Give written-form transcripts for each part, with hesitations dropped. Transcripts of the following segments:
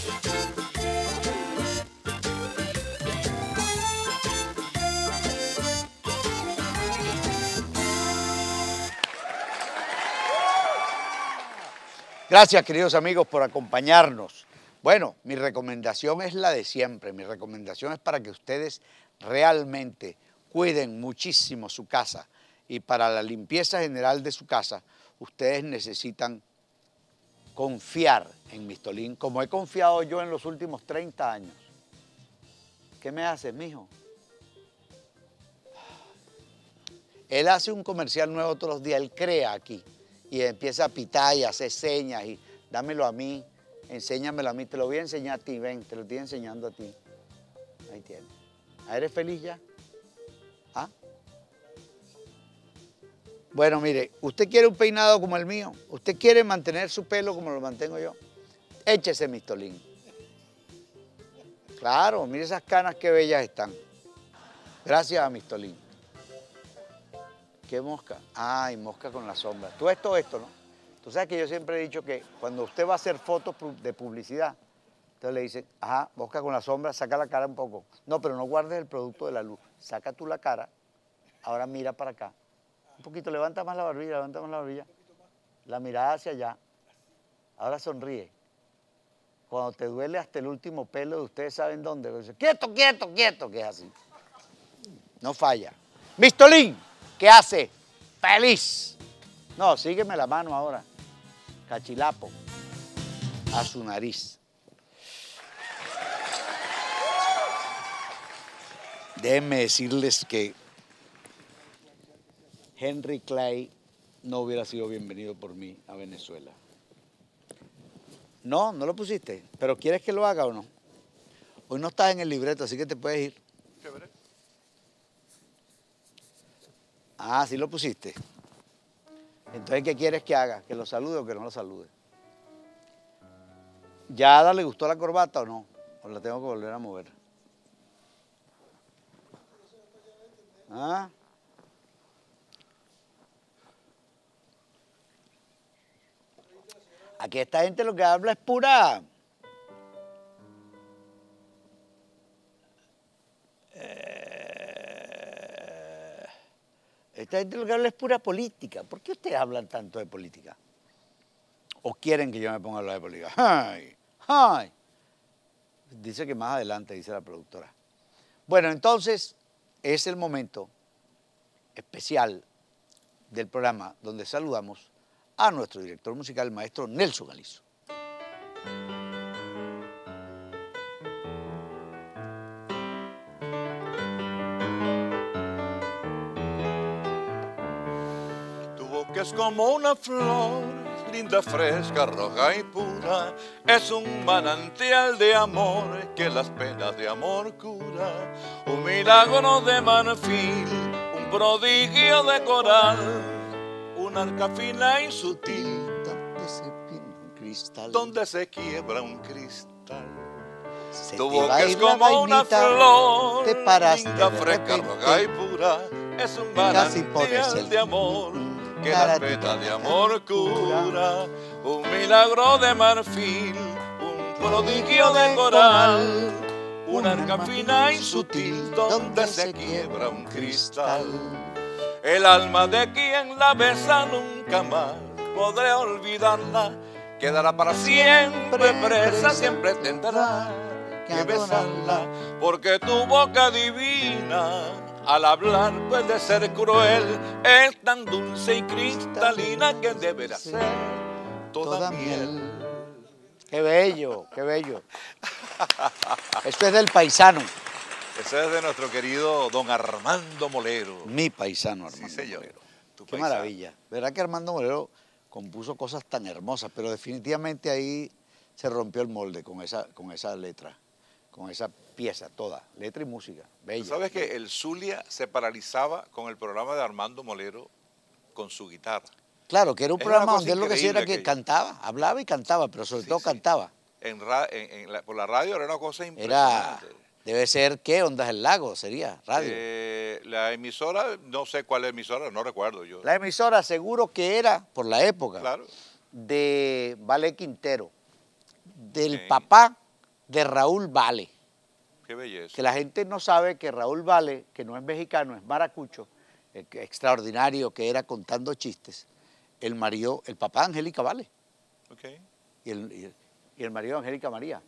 Gracias, queridos amigos, por acompañarnos. Bueno, mi recomendación es la de siempre. Mi recomendación es para que ustedes realmente cuiden muchísimo su casa. Y para la limpieza general de su casa, ustedes necesitan confiar en Mistolín, como he confiado yo en los últimos 30 años. ¿Qué me haces, mijo? Él hace un comercial nuevo todos los días, él crea aquí. Y empieza a pitar y a hacer señas y dámelo a mí, enséñamelo a mí, te lo voy a enseñar a ti, ven, te lo estoy enseñando a ti. Ahí tienes. ¿Eres feliz ya? ¿Ah? Bueno, mire, usted quiere un peinado como el mío, usted quiere mantener su pelo como lo mantengo yo, échese Mistolín. Claro, mire esas canas qué bellas están. Gracias a Mistolín. ¿Qué mosca? Ay, mosca con la sombra. Tú ves todo esto, ¿no? Tú sabes que yo siempre he dicho que cuando usted va a hacer fotos de publicidad, entonces le dicen, ajá, mosca con la sombra, saca la cara un poco. No, pero no guardes el producto de la luz. Saca tú la cara, ahora mira para acá. Un poquito, levanta más la barbilla, levanta más la barbilla. La mirada hacia allá. Ahora sonríe. Cuando te duele hasta el último pelo de ustedes saben dónde. Dice, quieto, quieto, quieto, que es así. No falla. Mistolín. ¿Qué hace? ¡Feliz! No, sígueme la mano ahora. Cachilapo. A su nariz. Déjenme decirles que Henry Clay no hubiera sido bienvenido por mí a Venezuela. No, no lo pusiste. ¿Pero quieres que lo haga o no? Hoy no estás en el libreto, así que te puedes ir. Chévere. Ah, sí lo pusiste. Entonces, ¿qué quieres que haga? ¿Que lo salude o que no lo salude? ¿Ya a Ada le gustó la corbata o no? ¿O la tengo que volver a mover? ¿Ah? Aquí esta gente lo que habla es pura... Esta gente lo que habla es pura política. ¿Por qué ustedes hablan tanto de política? ¿O quieren que yo me ponga a hablar de política? ¡Ay! ¡Ay! Dice que más adelante, dice la productora. Bueno, entonces es el momento especial del programa donde saludamos a nuestro director musical, el maestro Nelson Galizo. Es como una flor, linda, fresca, roja y pura. Es un manantial de amor que las penas de amor cura. Un milagro de marfil, un prodigio de coral, una arca fina y sutil, Donde se pinta un cristal. donde se quiebra un cristal. Se Tu te boca va es ir la como una vainita, flor, te paraste linda, de fresca, repente, roja y pura. Es un casi pones manantial el de amor que cara las penas de amor cura. Un milagro de marfil, un prodigio de coral, una arca fina y sutil donde se quiebra un cristal. El alma de quien la besa nunca más podré olvidarla, quedará para siempre presa, siempre tendrá que besarla, porque tu boca divina al hablar puede ser cruel, es tan dulce y cristalina que deberá ser toda miel. Qué bello, qué bello. Esto es del paisano. Ese es de nuestro querido don Armando Molero. Mi paisano, Armando Sí, señor. Molero. Tu Qué paisano. maravilla. ¿Verdad que Armando Molero compuso cosas tan hermosas? Pero definitivamente ahí se rompió el molde con esa letra, con esa pieza toda, letra y música. Bella. ¿Tú sabes que el Zulia se paralizaba con el programa de Armando Molero con su guitarra? Claro, que era un Es programa una cosa donde él lo que hacía era increíble que aquello. cantaba, hablaba y cantaba, pero sobre todo cantaba. Por la radio era una cosa impresionante. Debe ser, ¿qué? Ondas del Lago sería, radio. La emisora, no sé cuál emisora, no recuerdo yo. La emisora seguro que era, por la época, Claro. de Vale Quintero, del Ok. papá de Raúl Vale. Qué belleza. Que la gente no sabe que Raúl Vale, que no es mexicano, es maracucho, extraordinario, que era contando chistes, el papá de Angélica Vale. Okay. Y el marido de Angélica María.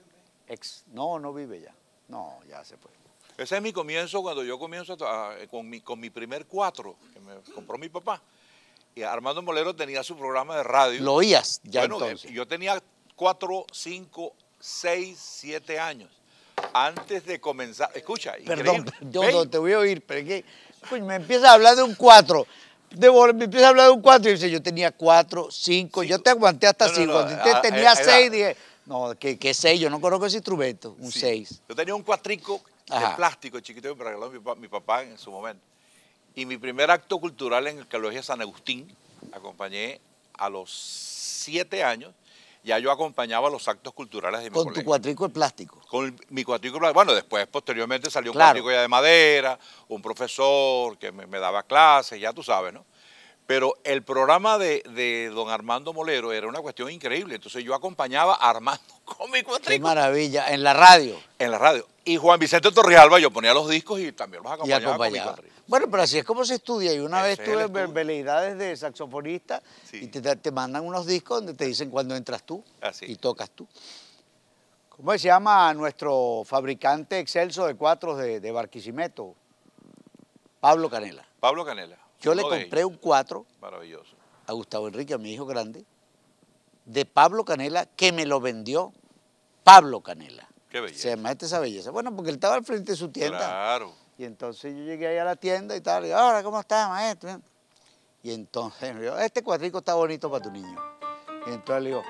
No vive ya. No, ya se fue. Ese es mi comienzo, cuando yo comienzo con mi primer 4, que me compró mi papá. Y Armando Molero tenía su programa de radio. ¿Lo oías ya bueno, entonces? Yo tenía 4, 5, 6, 7 años. Antes de comenzar, escucha, perdón, increíble. Te voy a oír, pero es que coño, me empieza a hablar de un 4. Me empieza a hablar de un 4 y dice, yo tenía 4, 5, yo te aguanté hasta 5. Cuando usted tenía 6, dije, no, que 6, yo no conozco ese instrumento, un 6. Yo tenía un cuatrico de plástico chiquito que me regaló mi papá en su momento. Y mi primer acto cultural en el Colegio San Agustín, acompañé a los 7 años, ya yo acompañaba los actos culturales de mi colegio. ¿Con tu cuatrico de plástico? Con mi cuatrico de plástico. Bueno, después, posteriormente, salió un cuatrico ya de madera, un profesor que me daba clases, ya tú sabes, ¿no? Pero el programa de don Armando Molero era una cuestión increíble. Entonces yo acompañaba a Armando con mi cuatrico. ¡Qué maravilla! ¿En la radio? En la radio. Y Juan Vicente Torrialba, yo ponía los discos y también los acompañaba con mi cuatrico. Bueno, pero así es como se estudia. Y una vez tuve veleidades de saxofonista y te mandan unos discos donde te dicen cuándo entras tú y tocas tú. ¿Cómo se llama nuestro fabricante excelso de cuatros de Barquisimeto? Pablo Canela. Pablo Canela. Yo le compré un 4 maravilloso a Gustavo Enrique, a mi hijo grande, de Pablo Canela, que me lo vendió Pablo Canela. Qué belleza. Se llama esa belleza. Bueno, porque él estaba al frente de su tienda. Claro. Y entonces yo llegué ahí a la tienda y tal, y ahora, ¿cómo está, maestro? Y entonces me dijo, este cuatrico está bonito para tu niño. Y entonces le digo,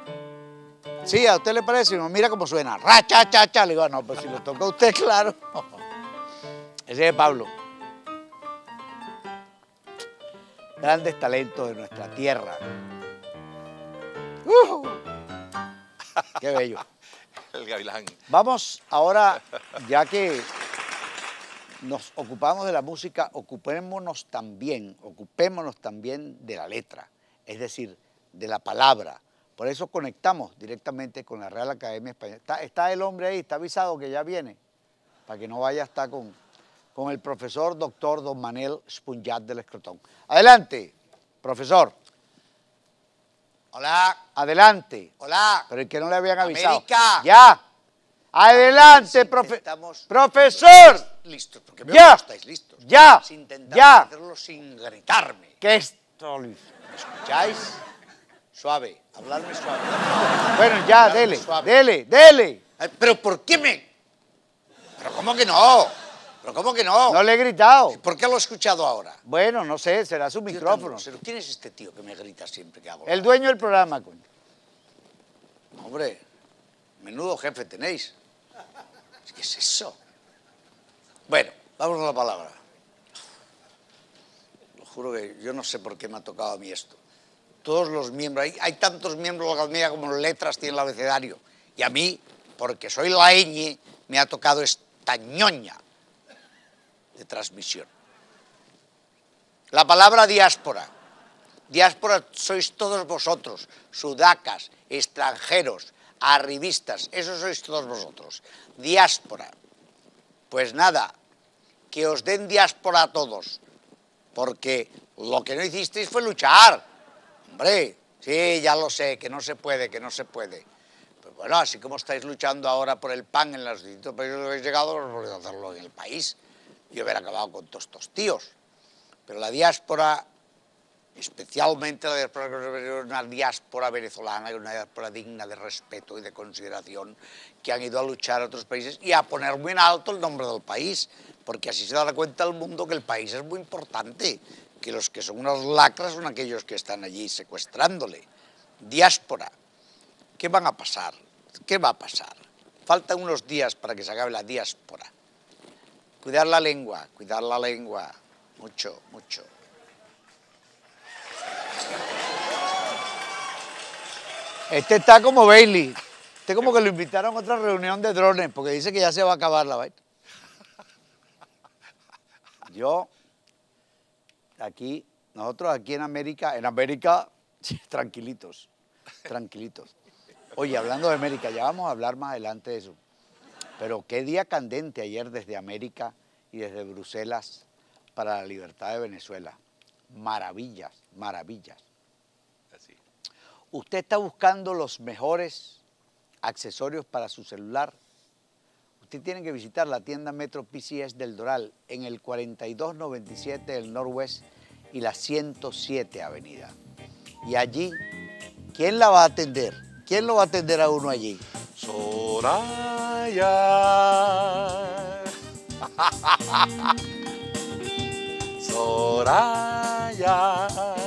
sí, ¿a usted le parece? Y me mira cómo suena, ra, cha, cha, cha. Le digo, no, pues si lo toca usted, claro. Ese es Pablo. Grandes talentos de nuestra tierra. ¡Qué bello! El gavilán. Vamos ahora, ya que nos ocupamos de la música, ocupémonos también de la letra, es decir, de la palabra. Por eso conectamos directamente con la Real Academia Española. Está el hombre ahí, está avisado que ya viene, para que no vaya a estar con el profesor doctor don Manel Spunyat del Escrotón. Adelante, profesor. Hola. Adelante. Hola. Pero es que no le habían avisado. América. Ya. Adelante, profesor. Listos, porque ya. No estáis listos. Ya. Ya. Hacerlo sin gritarme. ¿Qué esto? ¿Me escucháis? Suave, hablarme suave. Bueno, ya, dele. Pero ¿por qué me...? ¿Pero cómo que no? ¿Pero cómo que no? No le he gritado. ¿Por qué lo he escuchado ahora? Bueno, no sé, será su micrófono. Pero ¿quién es este tío que me grita siempre que hago? El dueño del programa, coño. Hombre, menudo jefe tenéis. ¿Qué es eso? Bueno, vamos a la palabra. Lo juro que yo no sé por qué me ha tocado a mí esto. Todos los miembros, hay tantos miembros de la academia como letras tiene el abecedario. Y a mí, porque soy la ñ, me ha tocado esta ñoña de transmisión. La palabra diáspora. Diáspora sois todos vosotros, sudacas, extranjeros, arribistas, eso sois todos vosotros. Diáspora. Pues nada, que os den diáspora a todos, porque lo que no hicisteis fue luchar. Hombre, sí, ya lo sé, que no se puede. Pues bueno, así como estáis luchando ahora por el pan en los distintos países que habéis llegado, os podéis hacerlo en el país y haber acabado con todos estos tíos. Pero la diáspora, especialmente la diáspora, una diáspora venezolana, una diáspora digna de respeto y de consideración, que han ido a luchar a otros países y a poner muy en alto el nombre del país, porque así se dará cuenta el mundo que el país es muy importante, que los que son unos lacras son aquellos que están allí secuestrándole. Diáspora. ¿Qué van a pasar? ¿Qué va a pasar? Faltan unos días para que se acabe la diáspora. Cuidar la lengua, mucho, mucho. Este está como Bailey. Este como que lo invitaron a otra reunión de drones, porque dice que ya se va a acabar la vaina. Nosotros aquí en América, tranquilitos. Oye, hablando de América, ya vamos a hablar más adelante de eso. Pero qué día candente ayer desde América y desde Bruselas para la libertad de Venezuela. Maravillas, maravillas. Así. Usted está buscando los mejores accesorios para su celular. Usted tiene que visitar la tienda Metro PCS del Doral en el 4297 del Norwest y la 107 Avenida. Y allí, ¿quién la va a atender? ¿Quién lo va a atender a uno allí? Soraya. Soraya.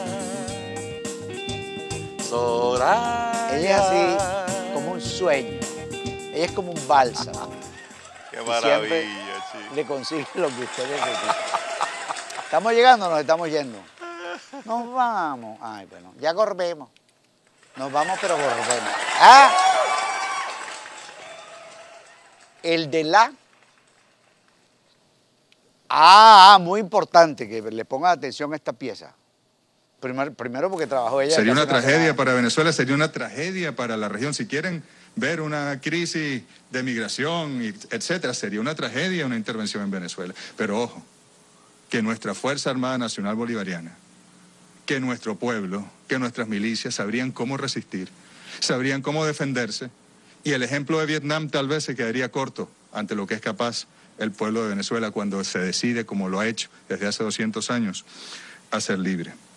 Soraya. Ella es así como un sueño. Ella es como un bálsamo. Qué Y maravilla, siempre chico. le consigue lo que usted necesita. ¿Estamos llegando o nos estamos yendo? Nos vamos. Ay, bueno, ya volvemos. Nos vamos, pero volvemos. ¡Ah! El de la... muy importante que le ponga atención a esta pieza. Primero porque trabajó ella. Sería una casi tragedia semana. para Venezuela, sería una tragedia para la región. Si quieren ver una crisis de migración, etcétera, sería una tragedia una intervención en Venezuela. Pero ojo, que nuestra Fuerza Armada Nacional Bolivariana, que nuestro pueblo, que nuestras milicias sabrían cómo resistir, sabrían cómo defenderse, y el ejemplo de Vietnam tal vez se quedaría corto ante lo que es capaz el pueblo de Venezuela cuando se decide, como lo ha hecho desde hace 200 años, a ser libre.